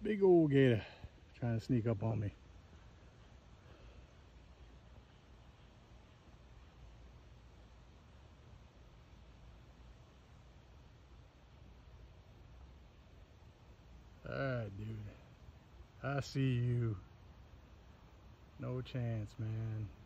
Big old gator trying to sneak up on me. Alright, dude. I see you. No chance, man.